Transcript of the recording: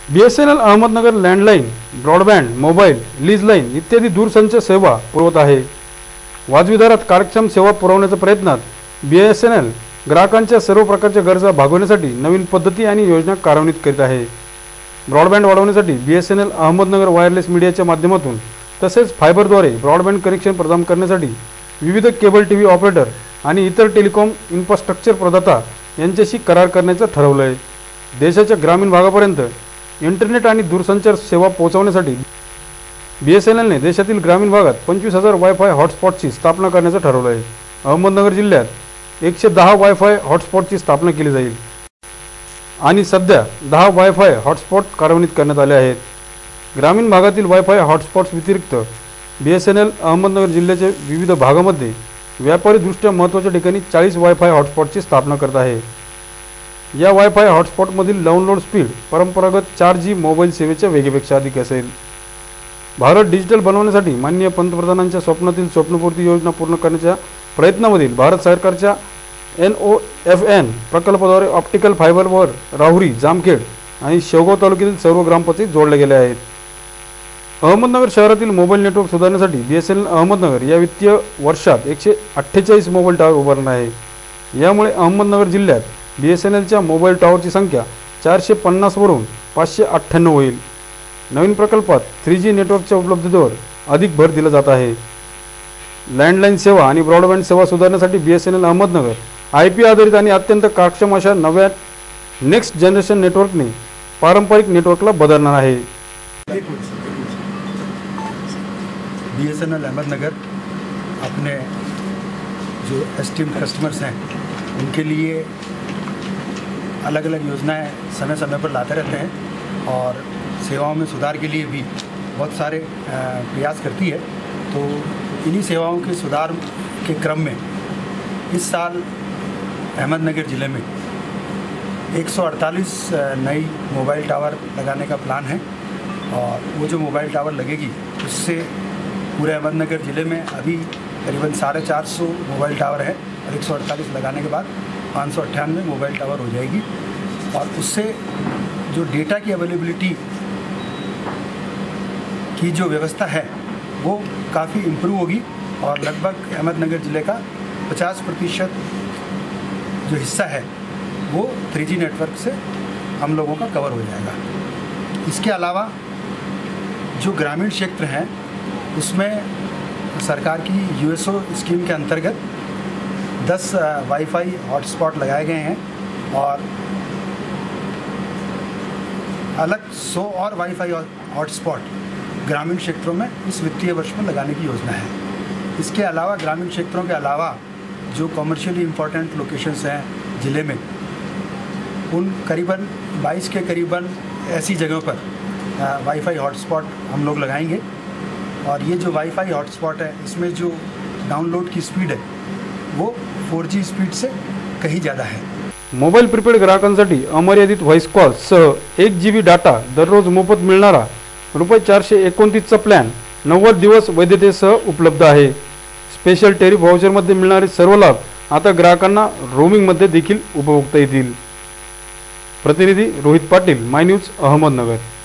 BSNL Ahmednagar landline, broadband, mobile, lease line इत्यादी दूरसंचार सेवा पुरवत आहे। वाजवी दरात कार्यक्षम सेवा पुरवण्याच्या प्रयत्नात BSNL ग्राहकांच्या सर्व प्रकारच्या गरजा भागवण्यासाठी नवीन पद्धती आणि योजना कार्यान्वित करीत आहे। ब्रॉडबँड वाढवण्यासाठी BSNL अहमदनगर वायरलेस मीडियाच्या माध्यमातून तसेच फायबरद्वारे ब्रॉडबँड कनेक्शन प्रदान करण्यासाठी विविध केबल टीव्ही ऑपरेटर आणि इतर टेलिकॉम इन्फ्रास्ट्रक्चर प्रदाता यांच्याशी करार करण्याचं ठरवलं आहे। देशाच्या ग्रामीण भागापर्यंत इंटरनेट आणि दूरसंचार सेवा पोहोचवण्यासाठी BSNLने देशातील ग्रामीण भागात 25,000 वायफाय हॉटस्पॉटची स्थापना करण्याचं ठरवलं आहे। अहमदनगर जिल्ह्यात 110 वायफाय हॉटस्पॉटची स्थापना केली जाईल आणि सध्या 10 वायफाय हॉटस्पॉट कार्यान्वित करण्यात आले आहेत। ग्रामीण भागातील वायफाय हॉटस्पॉट्स व्यतिरिक्त BSNL अहमदनगर जिल्ह्याच्या विविध भागामध्ये व्यापारीदृष्ट्या महत्त्वाच्या ठिकाणी 40 वायफाय हॉटस्पॉटची स्थापना करत आहे। या वायफाय हॉटस्पॉटमधील डाउनलोड स्पीड परंपरागत 4G मोबाईल सेवेच्या वेगापेक्षा अधिक असेल। भारत डिजिटल बनवण्यासाठी माननीय पंतप्रधानांच्या स्वप्नातील स्वप्नपूर्ती योजना पूर्ण करण्याच्या प्रयत्नामधील भारत सरकारच्या NOFN प्रकल्पाद्वारे ऑप्टिकल फायबरवर राहुरी, जामखेड आणि शेवगाव तालुक्यातील सर्व ग्रामपंचायत जोडले गेले आहेत। अहमदनगर शहरातील मोबाईल नेटवर्क सुधारण्यासाठी BSNL अहमदनगर या वित्तीय वर्षात 148 मोबाईल टावर उभारणार आहे। यामुळे अहमदनगर जिल्ह्यात BSNLच्या मोबाईल टावरची संख्या 450 वरून 598 होईल। नवीन प्रकल्पात 3G नेटवर्कच्या उपलब्धतेवर अधिक भर दिला जात आहे। लँडलाईन सेवा आणि ब्रॉडबँड सेवा सुधारण्यासाठी BSNL अहमदनगर IP आधारित आणि अत्यंत कार्यक्षम अशा नव्या नेक्स्ट जनरेशन नेटवर्कने पारंपरिक नेटवर्कला बदलणार आहे। BSNL अहमदनगर अपने जो एस्टीम्ड कस्टमर्स हैं उनके लिए अलग अलग योजनाएं समय समय पर लाते रहते हैं और सेवाओं में सुधार के लिए भी बहुत सारे प्रयास करती है। तो इन्हीं सेवाओं के सुधार के क्रम में इस साल अहमदनगर ज़िले में 148 नई मोबाइल टावर लगाने का प्लान है और वो जो मोबाइल टावर लगेगी उससे पूरे अहमदनगर ज़िले में अभी करीबन 450 मोबाइल टावर है और 148 लगाने के बाद 598 मोबाइल टावर हो जाएगी और उससे जो डेटा की अवेलेबिलिटी की जो व्यवस्था है वो काफ़ी इम्प्रूव होगी और लगभग अहमदनगर ज़िले का 50% जो हिस्सा है वो 3G नेटवर्क से हम लोगों का कवर हो जाएगा। इसके अलावा जो ग्रामीण क्षेत्र हैं उसमें सरकार की USO स्कीम के अंतर्गत 10 वाईफाई हॉटस्पॉट लगाए गए हैं और अलग 100 और वाईफाई हॉटस्पॉट ग्रामीण क्षेत्रों में इस वित्तीय वर्ष में लगाने की योजना है। इसके अलावा ग्रामीण क्षेत्रों के अलावा जो कमर्शियली इम्पोर्टेंट लोकेशंस हैं ज़िले में उन करीबन 22 के करीबन ऐसी जगहों पर वाईफाई हॉटस्पॉट हम लोग लगाएंगे और ये जो वाईफाई हॉटस्पॉट है इसमें जो डाउनलोड की स्पीड है वो 4G स्पीड से कहीं ज़्यादा है। मोबाईल प्रीपेड ग्राहकांसाठी अमर्यादित व्हॉइस कॉल सह 1 GB डाटा दररोज मोफत मिळणारा ₹429 चा प्लॅन 90 दिवस वैधतेसह उपलब्ध आहे। स्पेशल टेरिफ व्हाउचरमध्ये मिळणारे सर्व लाभ आता ग्राहकांना रोमिंगमध्ये देखील उपभोगता येतील। प्रतिनिधी रोहित पाटील, माय न्यूज, अहमदनगर।